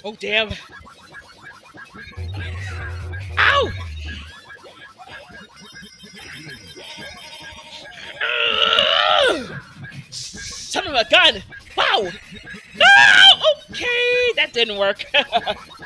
Oh, damn. Ow! Son of a gun! Wow! No! Okay, that didn't work.